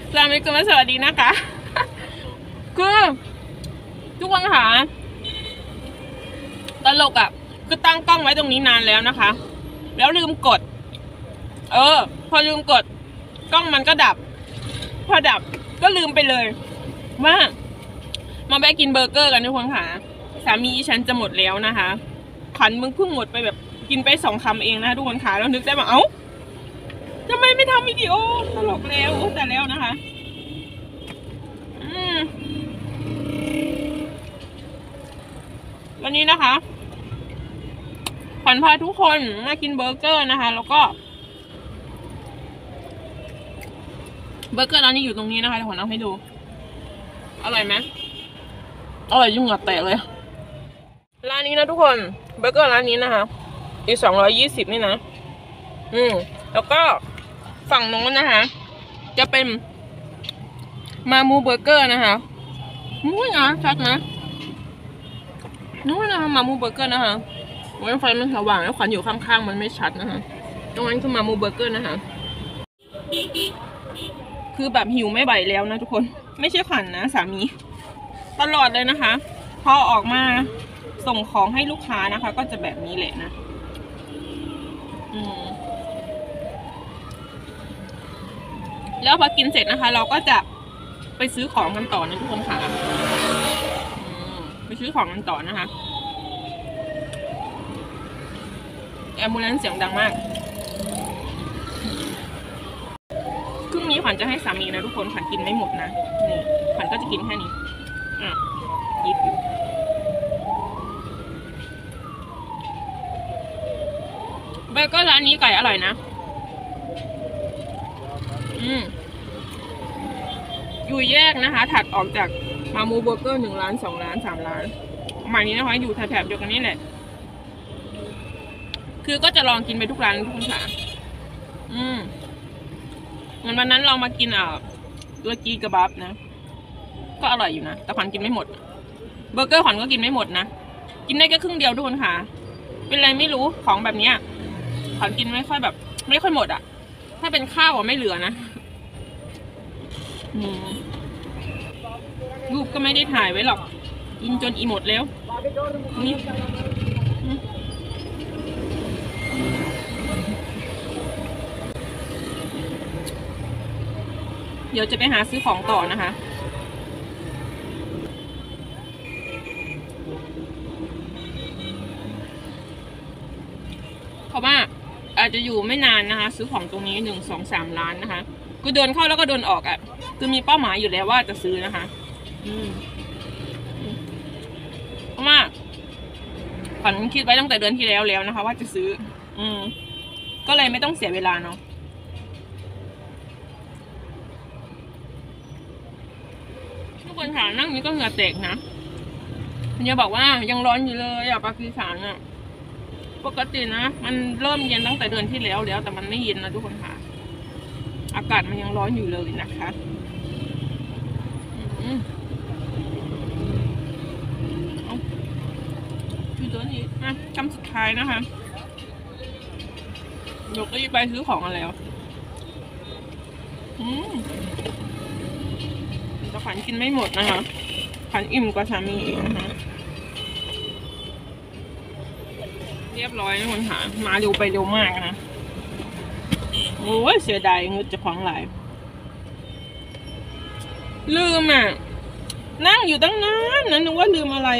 สวัสดีนะคะคือทุกคนค่ะตลกอ่ะคือตั้งกล้องไว้ตรงนี้นานแล้วนะคะแล้วลืมกดพอลืมกดกล้องมันก็ดับพอดับก็ลืมไปเลยว่ามาแวะกินเบอร์เกอร์กันทุกคนค่ะสามีฉันจะหมดแล้วนะคะขันมึงเพิ่งหมดไปแบบกินไป2 คำเองนะคะทุกคนค่ะแล้วนึกได้ว่าเอ้าทำไมไม่ทำวิดีโอตลกแล้วแต่แล้วนะคะวันนี้นะคะขวัญพาทุกคนมากินเบอร์เกอร์นะคะแล้วก็เบอร์เกอร์ร้านนี้อยู่ตรงนี้นะคะเดี๋ยวขวัญเอาให้ดูอร่อยไหมอร่อยยุ่งเหงื่อแตกเลยร้านนี้นะทุกคนเบอร์เกอร์ร้านนี้นะคะอีก220นี่นะแล้วก็ฝั่งโน้นนะคะจะเป็นมามูเบอร์เกอร์นะคะนู้นนะชัดนะนู้นนะคะมามูเบอร์เกอร์นะคะไฟมันสว่างแล้วขวัญอยู่ข้างๆมันไม่ชัดนะคะตรงนั้นคือมามูเบอร์เกอร์นะคะคือแบบหิวไม่ไหวแล้วนะทุกคนไม่ใช่ขวัญนะสามีตลอดเลยนะคะพอออกมาส่งของให้ลูกค้านะคะก็จะแบบนี้แหละนะแล้วพอกินเสร็จนะคะเราก็จะไปซื้อของกันต่อนะทุกคนค่ะไปซื้อของกันต่อนะคะแอมบูเลนซ์เสียงดังมากครึ่งนี้ขวัญจะให้สามีนะทุกคนขวัญกินไม่หมดนะนี่ขวัญก็จะกินแค่นี้ยิบอยู่เบอร์เกอร์ร้านนี้ไก่อร่อยนะอยู่แยกนะคะถัดออกจากมามูเบอร์เกอร์1 ร้าน 2 ร้าน 3 ร้านประมาณนี้นะคะอยู่แถบเดียวกันนี่แหละคือก็จะลองกินไปทุกร้านทุกคนค่ะเหมือนวันนั้นเรามากินตัวกีกระบับนะก็อร่อยอยู่นะแต่ขวัญกินไม่หมดเบอร์เกอร์ขวัญก็กินไม่หมดนะกินได้แค่ครึ่งเดียวทุกคนค่ะเป็นไรไม่รู้ของแบบเนี้ยขวัญกินไม่ค่อยหมดอ่ะถ้าเป็นข้าวไม่เหลือนะรูปก็ไม่ได้ถ่ายไว้หรอกกินจนอีหมดแล้วนี่เดี๋ยวจะไปหาซื้อของต่อนะคะเพราะว่าอาจจะอยู่ไม่นานนะคะซื้อของตรงนี้1 2 3 ร้านนะคะคือเดินเข้าแล้วก็เดินออกอ่ะคือมีเป้าหมายอยู่แล้วว่าจะซื้อนะคะเพราะว่าขวัญคิดไว้ตั้งแต่เดือนที่แล้วนะคะว่าจะซื้อก็เลยไม่ต้องเสียเวลาเนาะทุกคนค่ะนั่งนี้ก็เหงื่อแตกนะคุณยายบอกว่ายังร้อนอยู่เลยปากีสถานอ่ะปกตินะมันเริ่มเย็นตั้งแต่เดือนที่แล้วแต่มันไม่เย็นนะทุกคนค่ะอากาศมันยังร้อนอยู่เลยนะคะคือตัวนี้คำสุดท้ายนะคะเดี๋ยวก็ไปซื้อของกันแล้วแต่ขวัญกินไม่หมดนะคะขวัญอิ่มกว่าสามีอีกนะคะเรียบร้อยทุกคนค่ะมาเร็วไปเร็วมากนะโอ้ยเสียดายเงินจะของหลายลืมนั่งอยู่ตั้งนานนะนึกว่าลืมอะไร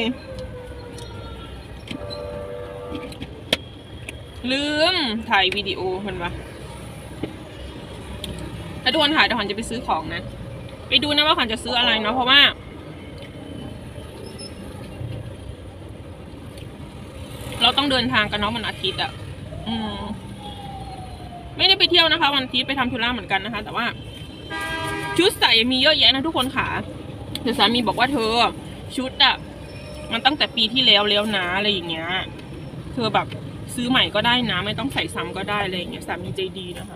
ลืมถ่ายวิดีโอคนวะถ้าทุกคนถ่ายเดี๋ยวขวัญจะไปซื้อของนะไปดูนะว่าขวัญจะซื้ออะไรเนาะเพราะว่าเราต้องเดินทางกันเนาะวันอาทิตย์ไม่ได้ไปเที่ยวนะคะวันอาทิตย์ไปทำธุระเหมือนกันนะคะแต่ว่าชุดใส่มีเยอะแยะนะทุกคนค่ะแต่สามีบอกว่าเธอชุดมันตั้งแต่ปีที่แล้วนะอะไรอย่างเงี้ยเธอแบบซื้อใหม่ก็ได้นะไม่ต้องใส่ซ้ำก็ได้อะไรอย่างเงี้ยสามีใจดีนะคะ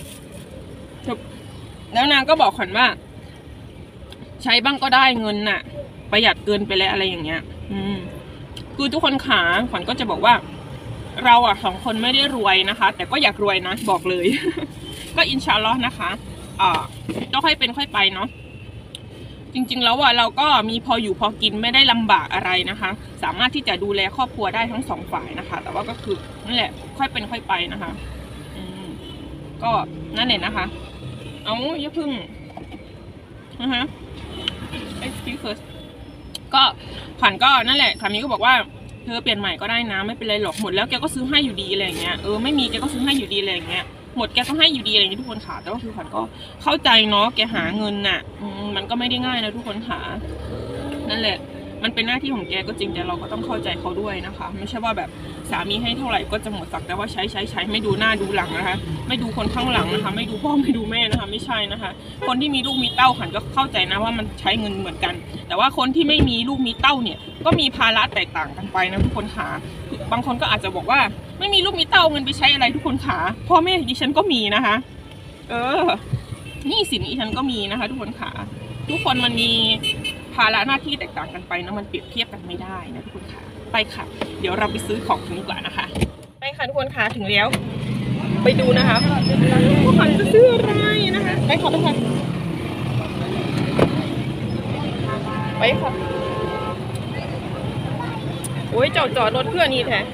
แล้วนางก็บอกขวัญว่าใช้บ้างก็ได้เงินน่ะประหยัดเกินไปแล้วอะไรอย่างเงี้ยคือทุกคนขาขวัญก็จะบอกว่าเรา2 คนไม่ได้รวยนะคะแต่ก็อยากรวยนะบอกเลย ก็อินชาอัลลอฮ์นะคะก็ค่อยเป็นค่อยไปเนาะจริงๆแล้วเราก็มีพออยู่พอกินไม่ได้ลำบากอะไรนะคะ สามารถที่จะดูแลครอบครัวได้ทั้งสองฝ่ายนะคะ แต่ว่าก็คือนั่นแหละค่อยเป็นค่อยไปนะคะก็นั่นแหละนะคะเอาอย่าพึ่งนะคะexcuse first ก็ขวัญก็นั่นแหละสามีก็บอกว่าเธอเปลี่ยนใหม่ก็ได้นะไม่เป็นไรหรอกหมดแล้วแกก็ซื้อให้อยู่ดีอะไรอย่างเงี้ยไม่มีแกก็ซื้อให้อยู่ดีอะไรอย่างเงี้ยหมดแกก็ให้อยู่ดีอะไรอย่างเงี้ยทุกคนค่ะแต่ว่าคือขวัญก็เข้าใจเนาะแกหาเงินน่ะมันก็ไม่ได้ง่ายนะทุกคนค่ะนั่นแหละมันเป็นหน้าที่ของแกก็จริงแต่เราก็ต้องเข้าใจเขาด้วยนะคะไม่ใช่ว่าแบบสามีให้เท่าไหร่ก็จะหมดสักแต่ว่าใช้ไม่ดูหน้าดูหลังนะคะไม่ดูคนข้างหลังนะคะไม่ดูพ่อไม่ดูแม่นะคะไม่ใช่นะคะคนที่มีลูกมีเต้าขวัญก็เข้าใจนะว่ามันใช้เงินเหมือนกันแต่ว่าคนที่ไม่มีลูกมีเต้าเนี่ยก็มีภาระแตกต่างกันไปนะทุกคนค่ะบางคนก็อาจจะบอกว่าไม่มีลูกมีเต้าเงินไปใช้อะไรทุกคนค่ะพ่อแม่ดิฉันก็มีนะคะนี่สินดิฉันก็มีนะคะทุกคนค่ะทุกคนมันมีภาระหน้าที่แตกต่างกันไปนะมันเปรียบเทียบกันไม่ได้นะทุกคนค่ะไปค่ะเดี๋ยวเราไปซื้อของกันดีกว่านะคะไปค่ะทุกคนค่ะถึงแล้วไปดูนะคะว่าขวัญจะซื้ออะไรนะคะไปค่ะทุกคนไปค่ะโอ้ยจอดรถเพื่อนนี่แท้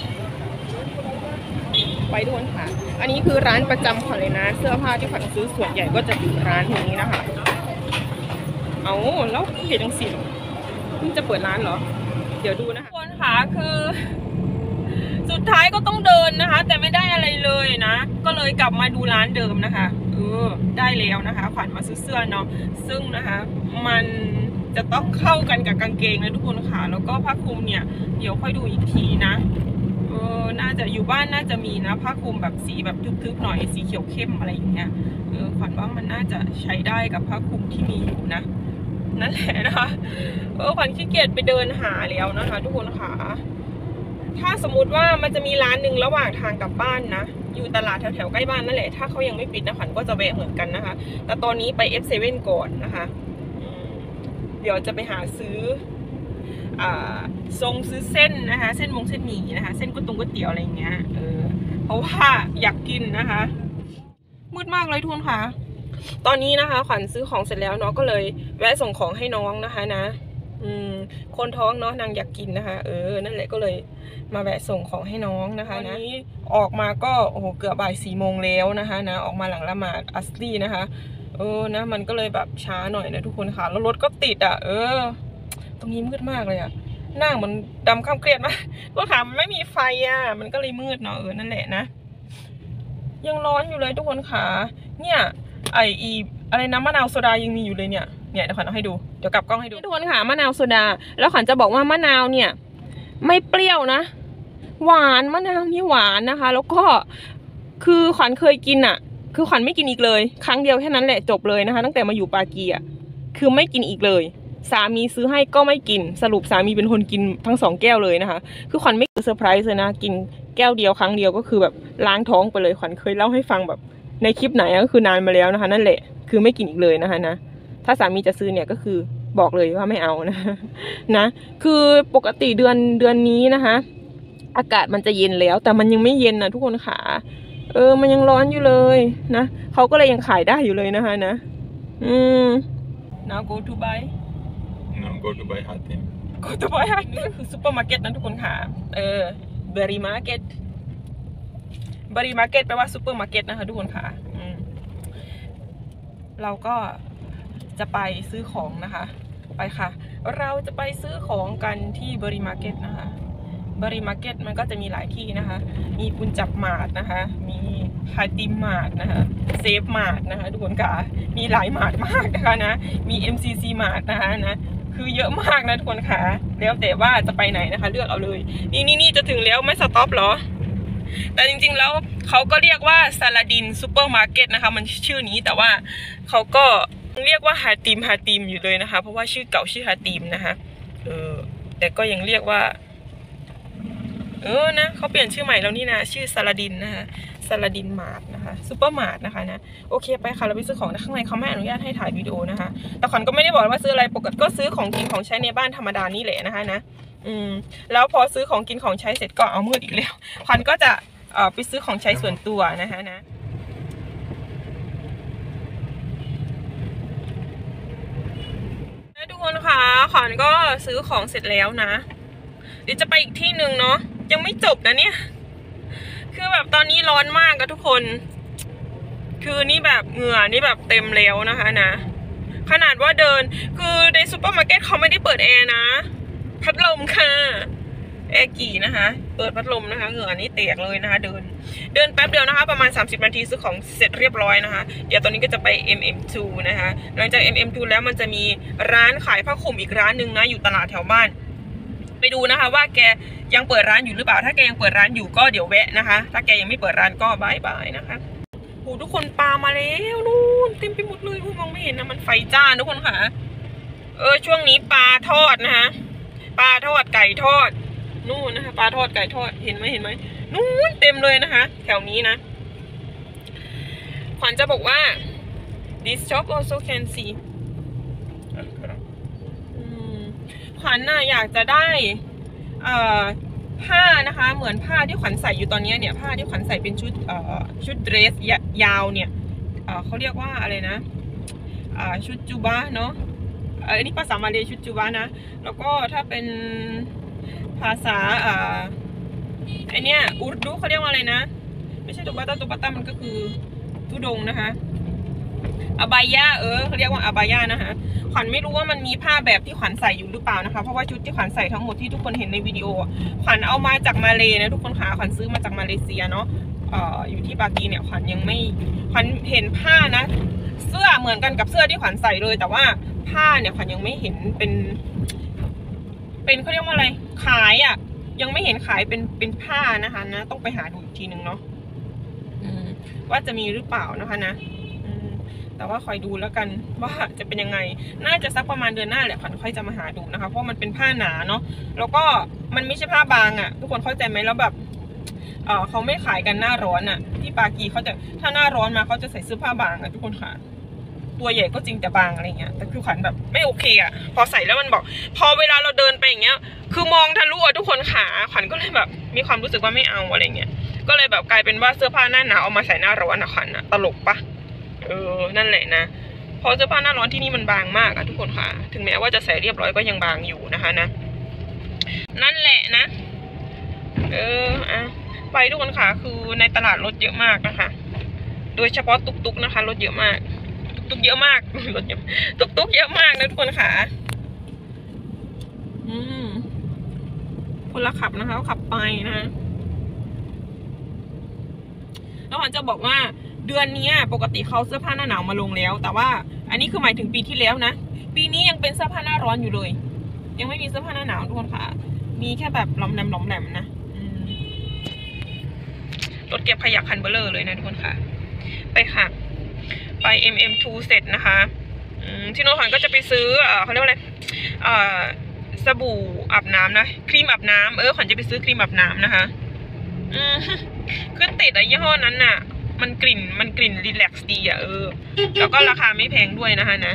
ไปทุกคนค่ะอันนี้คือร้านประจำขวัญเลยนะเสื้อผ้าที่ขวัญซื้อส่วนใหญ่ก็จะอยู่ร้านนี้นะคะเอาแล้วเห็นจังสิเพิ่งจะเปิดร้านเหรอเดี๋ยวดูนะคะทุกคนค่ะคือสุดท้ายก็ต้องเดินนะคะแต่ไม่ได้อะไรเลยนะก็เลยกลับมาดูร้านเดิมนะคะได้แล้วนะคะขวัญมาซื้อเสื้อเนาะซึ่งนะคะมันจะต้องเข้ากันกับกางเกงนะทุกคนค่ะแล้วก็ผ้าคลุมเนี่ยเดี๋ยวค่อยดูอีกทีนะน่าจะอยู่บ้านน่าจะมีนะผ้าคลุมแบบสีแบบทึบๆหน่อยสีเขียวเข้มอะไรอย่างเงี้ยขวัญว่ามันน่าจะใช้ได้กับผ้าคลุมที่มีอยู่นะนั่นแหละนะคะขวัญขี้เกียจไปเดินหาแล้วนะคะทุกคนค่ะถ้าสมมติว่ามันจะมีร้านหนึ่งระหว่างทางกลับบ้านนะอยู่ตลาดแถวๆใกล้บ้านนั่นแหละถ้าเขายังไม่ปิดนะขวัญก็จะแวะเหมือนกันนะคะแต่ตอนนี้ไป F7 ก่อนนะคะเดี๋ยวจะไปหาซื้อทรงซื้อเส้นนะคะเส้นเส้นหมี่นะคะเส้นก๋วยเตี๋ยวอะไรอย่างเงี้ยเพราะว่าอยากกินนะคะมืดมากเลยทุกคนค่ะตอนนี้นะคะขวัญซื้อของเสร็จแล้วเนาะก็เลยแวะส่งของให้น้องนะคะนะคนท้องเนาะนางอยากกินนะคะนั่นแหละก็เลยมาแวะส่งของให้น้องนะคะนะนี้ออกมาก็โอ้โหเกือบบ่าย4 โมงแล้วนะคะนะออกมาหลังละหมาดอัสลีนะคะนะมันก็เลยแบบช้าหน่อยนะทุกคนค่ะแล้วรถก็ติดตรงนี้มืดมากเลยหน้ามันดำข้ามเครียดมากรถขามันไม่มีไฟมันก็เลยมืดเนาะนั่นแหละนะยังร้อนอยู่เลยทุกคนค่ะเนี่ยอะไรน้ำมะนาวโซดายังมีอยู่เลยเนี่ยเดี๋ยวขวัญเอาให้ดูเดี๋ยวกลับกล้องให้ดูทุกคนค่ะมะนาวโซดาแล้วขวัญจะบอกว่ามะนาวเนี่ยไม่เปรี้ยวนะหวานมะนาวนี่หวานนะคะแล้วก็คือขวัญเคยกินคือขวัญไม่กินอีกเลยครั้งเดียวแค่นั้นแหละจบเลยนะคะตั้งแต่มาอยู่ปากีคือไม่กินอีกเลยสามีซื้อให้ก็ไม่กินสรุปสามีเป็นคนกินทั้ง2 แก้วเลยนะคะคือขวัญไม่เซอร์ไพรส์เลยนะกินแก้วเดียวครั้งเดียวก็คือแบบล้างท้องไปเลยขวัญเคยเล่าให้ฟังแบบในคลิปไหนก็คือนานมาแล้วนะคะนั่นแหละคือไม่กินอีกเลยนะคะนะถ้าสามีจะซื้อเนี่ยก็คือบอกเลยว่าไม่เอานะคือปกติเดือนนี้นะคะอากาศมันจะเย็นแล้วแต่มันยังไม่เย็นนะทุกคนค่ะมันยังร้อนอยู่เลยนะเขาก็เลยยังขายได้อยู่เลยนะคะนะnow go to buy no go to buy Hatim go to buy Hatim นี่คือซุปเปอร์มาร์เก็ตนะทุกคนค่ะberry market berry market แปลว่าซุปเปอร์มาร์เก็ตนะคะทุกคนค่ะเราก็จะไปซื้อของนะคะไปค่ะเราจะไปซื้อของกันที่เบอรี่มาร์เก็ตนะคะเบอรี่มาร์เก็ตมันก็จะมีหลายที่นะคะมีปุนจับมาร์ทนะคะมีฮาติมมาร์ทนะคะเซฟมาร์ทนะคะทุกคนค่ะมีหลายมาร์ทมากนะคะนะมี MCC มาร์ทนะคะนะคือเยอะมากนะทุกคนค่ะแล้วแต่ว่าจะไปไหนนะคะเลือกเอาเลยนี่จะถึงแล้วไม่สต็อปหรอแต่จริงๆแล้วเขาก็เรียกว่าซาลาดินซูเปอร์มาร์เก็ตนะคะมันชื่อนี้แต่ว่าเขาก็เรียกว่าฮาติมอยู่เลยนะคะเพราะว่าชื่อเก่าชื่อฮาติมนะคะแต่ก็ยังเรียกว่านะเขาเปลี่ยนชื่อใหม่แล้วนี่นะชื่อซาลาดินนะคะซาลาดินมาร์ทนะคะซูเปอร์มาร์ทนะคะนะโอเคไปค่ะเราไปซื้อของข้างในเขาไม่อนุญาตให้ถ่ายวิดีโอนะคะแต่ขวัญก็ไม่ได้บอกว่าซื้ออะไรปกติก็ซื้อของกินของใช้ในบ้านธรรมดานี่แหละนะคะนะแล้วพอซื้อของกินของใช้เสร็จก็เอามืดอีกแล้วขวัญก็จะไปซื้อของใช้ส่วนตัวนะคะนะขวัญก็ซื้อของเสร็จแล้วนะเดี๋ยวจะไปอีกที่หนึ่งเนาะยังไม่จบนะเนี่ยคือแบบตอนนี้ร้อนมากอะทุกคนคือนี่แบบเหงื่อนี่แบบเต็มแล้วนะคะนะขนาดว่าเดินคือในซูเปอร์มาร์เก็ตเขาไม่ได้เปิดแอร์นะพัดลมค่ะแอร์กี่นะคะเปิดพัดลมนะคะเหงื่อนี่แตกเลยนะคะเดินแป๊บเดียวนะคะประมาณ30นาทีซื้อของเสร็จเรียบร้อยนะคะเดี๋ยวตอนนี้ก็จะไป MM2 นะคะหลังจาก MM2 แล้วมันจะมีร้านขายผ้าคลุมอีกร้านหนึ่งนะอยู่ตลาดแถวบ้านไปดูนะคะว่าแกยังเปิดร้านอยู่หรือเปล่าถ้าแกยังเปิดร้านอยู่ก็เดี๋ยวแวะนะคะถ้าแกยังไม่เปิดร้านก็บายบายนะคะโอ้ทุกคนปลามาแล้วนู่นเต็มไปหมดเลยมองไม่เห็นนะมันไฟจ้าทุกคนค่ะช่วงนี้ปลาทอดนะคะปลาทอดไก่ทอดนู่นนะคะปลาทอดไก่ทอดเห็นไหมนู่นเต็มเลยนะคะแถวนี้นะขวัญจะบอกว่า this shop also can see ขวัญน่ะอยากจะได้ผ้านะคะเหมือนผ้าที่ขวัญใส่อยู่ตอนนี้เนี่ยผ้าที่ขวัญใส่เป็นชุดเดรสยาวเนี่ยเขาเรียกว่าอะไรนะชุดจูบะเนาะอันนี้ภาษามาเลชุดจูบะนะแล้วก็ถ้าเป็นภาษาไอเนี้ยอุรดูเขาเรียกว่าอะไรนะไม่ใช่ตุบะตามันก็คือทุดงนะคะอบายาเขาเรียกว่าอบายานะคะขวัญไม่รู้ว่ามันมีผ้าแบบที่ขวัญใส่อยู่หรือเปล่านะคะเพราะว่าชุดที่ขวัญใส่ทั้งหมดที่ทุกคนเห็นในวิดีโอขวัญเอามาจากมาเลนะทุกคนค่ะขวัญซื้อมาจากมาเลเซียเนาะอยู่ที่ปากีเนี่ยขวัญเห็นผ้านะเสื้อเหมือนกันกับเสื้อที่ขวัญใส่เลยแต่ว่าผ้าเนี่ยขวัญยังไม่เห็นเป็นเขาเรียกว่าอะไรขายอ่ะยังไม่เห็นขายเป็นผ้านะคะนะต้องไปหาดูอีกทีนึงเนาะว่าจะมีหรือเปล่านะคะนะแต่ว่าคอยดูแล้วกันว่าจะเป็นยังไงน่าจะสักประมาณเดือนหน้าแหละขวัญค่อยจะมาหาดูนะคะเพราะมันเป็นผ้าหนาเนาะแล้วก็มันไม่ใช่ผ้าบางอ่ะทุกคนเข้าใจไหมแล้วแบบเขาไม่ขายกันหน้าร้อนอ่ะที่ปากีเขาจะถ้าหน้าร้อนมาเขาจะใส่เสื้อผ้าบางอ่ะทุกคนค่ะตัวใหญ่ก็จริงแต่บางอะไรเงี้ยแต่คือขวัญแบบไม่โอเคอ่ะพอใส่แล้วมันบอกพอเวลาเราเดินไปอย่างเงี้ยคือมองทะลุทุกคนขาขวัญก็เลยแบบมีความรู้สึกว่าไม่เอาอะไรเงี้ยก็เลยแบบกลายเป็นว่าเสื้อผ้าหน้าหนาวเอามาใส่หน้าร้อนอ่ะขวัญอ่ะตลกปะนั่นแหละนะเพราะเสื้อผ้าหน้าร้อนที่นี่มันบางมากอะทุกคนค่ะถึงแม้ว่าจะใส่เรียบร้อยก็ยังบางอยู่นะคะนะนั่นแหละนะไปทุกคนค่ะคือในตลาดรถเยอะมากนะคะโดยเฉพาะตุกๆนะคะรถเยอะมากตุกเยอะมากรถเยอะตุกเยอะมากนะทุกคนค่ะคนละขับนะคะขับไปนะแล้วขวัญจะบอกว่าเดือนนี้ปกติเขาเสื้อผ้าหน้าหนาวมาลงแล้วแต่ว่าอันนี้คือหมายถึงปีที่แล้วนะปีนี้ยังเป็นเสื้อผ้าหน้าร้อนอยู่เลยยังไม่มีเสื้อผ้าหน้าหนาวทุกคนค่ะมีแค่แบบหลอมแหลมนะรถเก็บขยะคันเบลอเลยนะทุกคนค่ะไปค่ะไป MM2 เสร็จนะคะที่โน้ตขวัญก็จะไปซื้อเขาเรียกว่าอะไรสบู่อาบน้ำนะครีมอาบน้ำขวัญจะไปซื้อครีมอาบน้ำนะคะคือติดยี่ห้อนั้นน่ะมันกลิ่นรีแลกซ์ดีแล้วก็ราคาไม่แพงด้วยนะคะนะ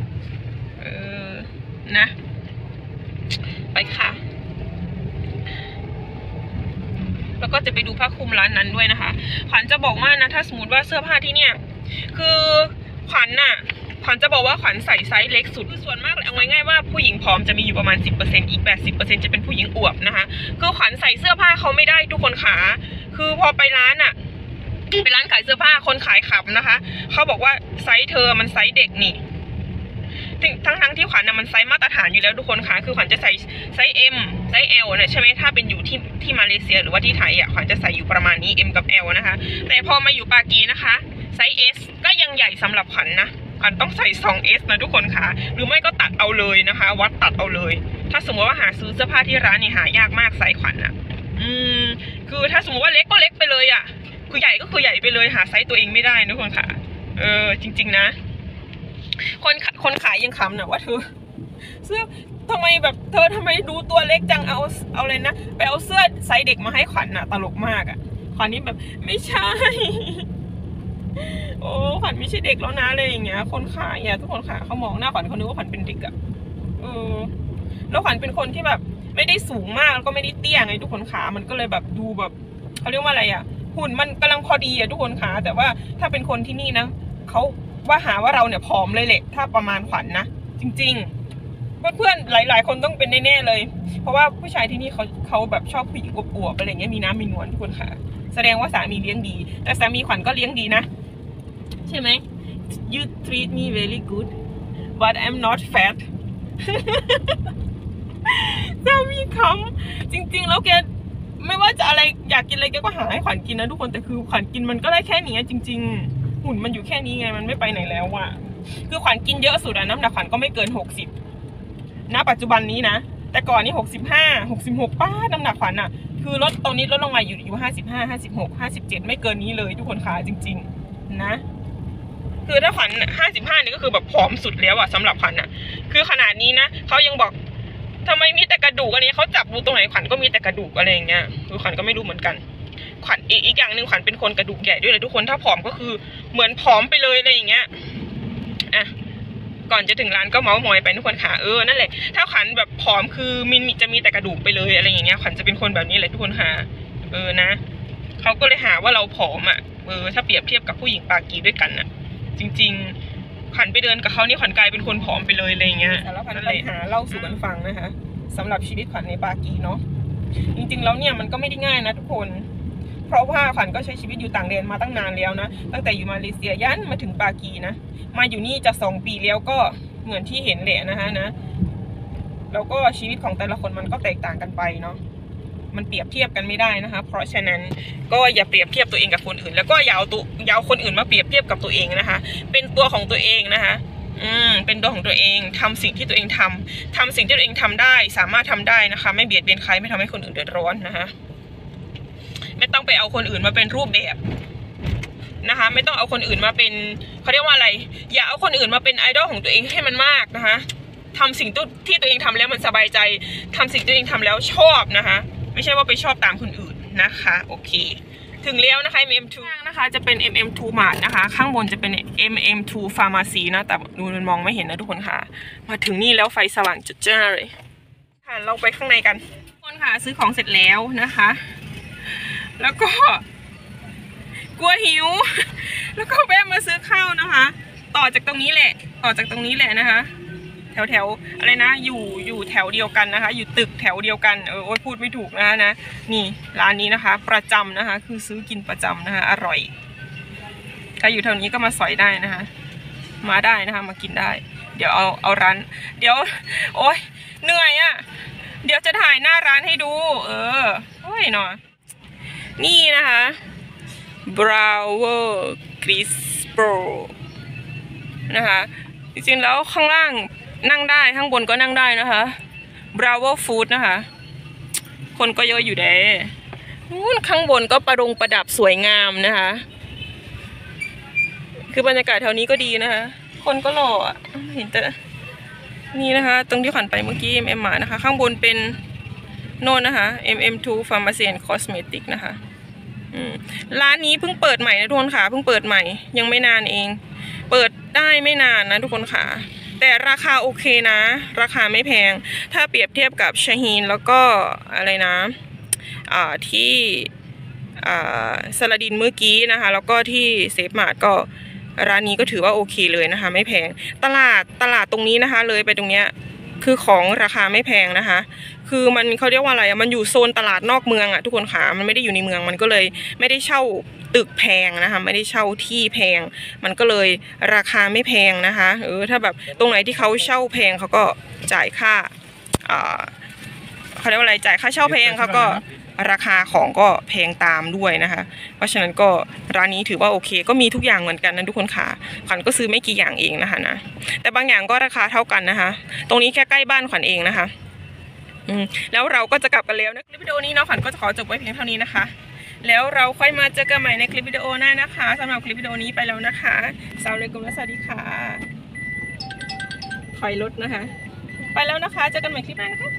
นะไปค่ะแล้วก็จะไปดูผ้าคลุมร้านนั้นด้วยนะคะขวัญจะบอกว่านะถ้าสมมติว่าเสื้อผ้าที่เนี่ยคือขวัญจะบอกว่าขวัญใส่ไซส์เล็กสุดส่วนมากเอาง่ายๆว่าผู้หญิงผอมจะมีอยู่ประมาณ 10% อีก 80% จะเป็นผู้หญิงอวบนะคะคือขวัญใส่เสื้อผ้าเขาไม่ได้ทุกคนขาคือพอไปร้านขายเสื้อผ้าคนขายขับนะคะเขาบอกว่าไซส์เธอมันไซส์เด็กนี่ทั้งที่ขวัญมันไซส์มาตรฐานอยู่แล้วทุกคนค่ะคือขวัญจะใส่ไซส์ M ไซส์ L เนี่ยใช่ไหมถ้าเป็นอยู่ที่มาเลเซียหรือว่าที่ไทยขวัญจะใส่อยู่ประมาณนี้ M กับ L นะคะแต่พอมาอยู่ปากีนะคะไซส์ S ก็ยังใหญ่สำหรับขวัญนะขวัญต้องใส่ 2S นะทุกคนค่ะหรือไม่ก็ตัดเอาเลยนะคะวัดตัดเอาเลยถ้าสมมติว่าหาซื้อเสื้อผ้าที่ร้านนี่หายากมากไซส์ขวัญคือถ้าสมมติว่าเล็กก็เล็กไปเลยคือใหญ่ก็คือใหญ่ไปเลยหาไซส์ตัวเองไม่ได้นะทุกคนค่ะจริงๆนะคนขายยังขำนะว่าเธอเสื้อทำไมแบบเธอทำไมดูตัวเล็กจังเอาเลยนะไปเอาเสื้อไซส์เด็กมาให้ขวัญตลกมากขวัญนี่แบบไม่ใช่โอ้ขวัญไม่ใช่เด็กแล้วนะเลยอย่างเงี้ยคนขายทุกคนขายเขามองหน้าขวัญเขานึกว่าขวัญเป็นเด็กแล้วขวัญเป็นคนที่แบบไม่ได้สูงมากแล้วก็ไม่ได้เตี้ยไงทุกคนขามันก็เลยแบบดูแบบเขาเรียกว่าอะไรหุ่นมันกำลังพอดีทุกคนขาแต่ว่าถ้าเป็นคนที่นี่นะเขาว่าหาว่าเราเนี่ยผอมเลยแหละถ้าประมาณขวัญนะจริงเพื่อนๆหลายๆคนต้องเป็นแน่ๆเลยเพราะว่าผู้ชายที่นี่เขาแบบชอบผู้หญิงอวบๆอะไรเงี้ยมีน้ำมีนวลทุกคนค่ะแสดงว่าสามีเลี้ยงดีแต่สามีขวัญก็เลี้ยงดีนะใช่ไหม You treat me very good but I'm not fat สามีคำจริงๆแล้วแกไม่ว่าจะอะไรอยากกินอะไรแกก็หาให้ขวัญกินนะทุกคนแต่คือขวัญกินมันก็ได้แค่นี้จริงๆหุ่นมันอยู่แค่นี้ไงมันไม่ไปไหนแล้วอะคือขวัญกินเยอะสุดอะน้ำหนักขวัญก็ไม่เกิน60ณปัจจุบันนี้นะแต่ก่อนนี้65 66ป้าน้ำหนักขวัญอะคือลดตอนนี้ลดลงมาอยู่55 56 57ไม่เกินนี้เลยทุกคนค่ะจริงๆนะคือถ้าขวัญ55นี่ก็คือแบบผอมสุดแล้วอะสำหรับขวัญอะคือขนาดนี้นะเขายังบอกทำไมมีแต่กระดูกอันนี้เขาจับดูตรงไหนขวัญก็มีแต่กระดูกอะไรอย่างเงี้ยคือขวัญก็ไม่รู้เหมือนกันขวัญอีกอย่างหนึ่งขวัญเป็นคนกระดูกใหญ่ด้วยเลยทุกคนถ้าผอมก็คือเหมือนผอมไปเลยอะไรอย่างเงี้ยอ่ะก่อนจะถึงร้านก็เมาส์มอยไปทุกคนค่ะนั่นแหละถ้าขวัญแบบผอมคือจะมีแต่กระดูกไปเลยอะไรอย่างเงี้ยขวัญจะเป็นคนแบบนี้เลยทุกคนค่ะนะเขาก็เลยหาว่าเราผอมอ่ะถ้าเปรียบเทียบกับผู้หญิงปากีด้วยกันอ่ะจริงๆขวัญไปเดินกับเขานี่ขวัญกลายเป็นคนผอมไปเลยอะไรอย่างเงี้ยแล้วขวัญปัญหาเล่าสู่กันฟังนะคะสำหรับชีวิตขวัญในปากีเนาะจริงๆแล้วเนี่ยมันก็ไม่ได้ง่ายนะทุกคนเพราะว่าขวัญก็ใช้ชีวิตอยู่ต่างแดนมาตั้งนานแล้วนะตั้งแต่อยู่มาเลเซียยันมาถึงปากีนะมาอยู่นี่จะ2 ปีแล้วก็เหมือนที่เห็นแหละนะคะนะแล้วก็ชีวิตของแต่ละคนมันก็แตกต่างกันไปเนาะมันเปรียบเทียบกันไม่ได้นะคะเพราะฉะนั้นก็อย่าเปรียบเทียบตัวเองกับคนอื่นแล้วก็อย่าเอาคนอื่นมาเปรียบเทียบกับตัวเองนะคะเป็นตัวของตัวเองนะคะเป็นตัวของตัวเองทำสิ่งที่ตัวเองทำสิ่งที่ตัวเองทำได้สามารถทำได้นะคะไม่เบียดเบียนใครไม่ทำให้คนอื่นเดือดร้อนนะคะไม่ต้องไปเอาคนอื่นมาเป็นรูปแบบนะคะไม่ต้องเอาคนอื่นมาเป็นเขาเรียกว่าอะไรอย่าเอาคนอื่นมาเป็นไอดอลของตัวเองให้มันมากนะคะทำสิ่งที่ตัวเองทำแล้วมันสบายใจทำสิ่งที่ตัวเองทำแล้วชอบนะคะไม่ใช่ว่าไปชอบตามคนอื่นนะคะโอเคถึงแล้วนะคะ MM2 นะคะจะเป็น MM2 Mart นะคะข้างบนจะเป็น MM2 Pharmacy นะแต่ดูมันมองไม่เห็นนะทุกคนค่ะมาถึงนี่แล้วไฟสว่างจุดจ้าเลยค่ะเราไปข้างในกันทุกคนค่ะซื้อของเสร็จแล้วนะคะแล้วก็กลัวหิวแล้วก็แวะมาซื้อข้าวนะคะต่อจากตรงนี้แหละนะคะแถวอะไรนะอยู่แถวเดียวกันนะคะอยู่ตึกแถวเดียวกันโอ้ยพูดไม่ถูกนะนี่ร้านนี้นะคะประจำนะคะคือซื้อกินประจำนะคะอร่อยใครอยู่แถวนี้ก็มาสอยได้นะคะมาได้นะคะมากินได้เดี๋ยวเอาร้านเดี๋ยวโอ๊ยเหนื่อยอ่ะเดี๋ยวจะถ่ายหน้าร้านให้ดูโอ้ยหน่อยนี่นะคะ Bravo Crispo นะคะจริงๆแล้วข้างล่างนั่งได้ข้างบนก็นั่งได้นะคะ Bravo Food นะคะคนก็เยอะอยู่เด้นู่นข้างบนก็ประดับสวยงามนะคะคือบรรยากาศแถวนี้ก็ดีนะคะคนก็หล่อเห็นแต่นี่นะคะตรงที่ขวัญไปเมื่อกี้ MM มานะคะข้างบนเป็นโน่นนะคะ MM2 Pharmacy and Cosmetic นะคะร้านนี้เพิ่งเปิดใหม่นะทุกคนค่ะเพิ่งเปิดใหม่ยังไม่นานเองเปิดได้ไม่นานนะทุกคนค่ะแต่ราคาโอเคนะราคาไม่แพงถ้าเปรียบเทียบกับชาฮีนแล้วก็อะไรนะที่สลัดดินเมื่อกี้นะคะแล้วก็ที่เซฟมาร์ทก็ร้านนี้ก็ถือว่าโอเคเลยนะคะไม่แพงตลาดตรงนี้นะคะเลยไปตรงเนี้ยคือของราคาไม่แพงนะคะคือมันเขาเรียกว่าอะไรมันอยู่โซนตลาดนอกเมืองทุกคนค่ะมันไม่ได้อยู่ในเมืองมันก็เลยไม่ได้เช่าตึกแพงนะคะไม่ได้เช่าที่แพงมันก็เลยราคาไม่แพงนะคะถ้าแบบตรงไหนที่เขาเช่าแพงเขาก็จ่ายค่าเขาเรียกว่าอะไรจ่ายค่าเช่าแพงเขาก็ราคาของก็แพงตามด้วยนะคะเพราะฉะนั้นก็ร้านนี้ถือว่าโอเคก็มีทุกอย่างเหมือนกันนะทุกคนค่ะขวัญก็ซื้อไม่กี่อย่างเองนะคะนะแต่บางอย่างก็ราคาเท่ากันนะคะตรงนี้แค่ใกล้บ้านขวัญเองนะคะแล้วเราก็จะกลับกันแล้วนะคลิปวิดีโอนี้เนาะขวัญก็จะขอจบไว้เพียงเท่านี้นะคะแล้วเราค่อยมาเจอกันใหม่ในคลิปวิดีโอหน้านะคะสำหรับคลิปวิดีโอนี้ไปแล้วนะคะสวัสดีค่ะถอยรถนะคะไปแล้วนะคะเจอกันใหม่คลิปหน้านะคะ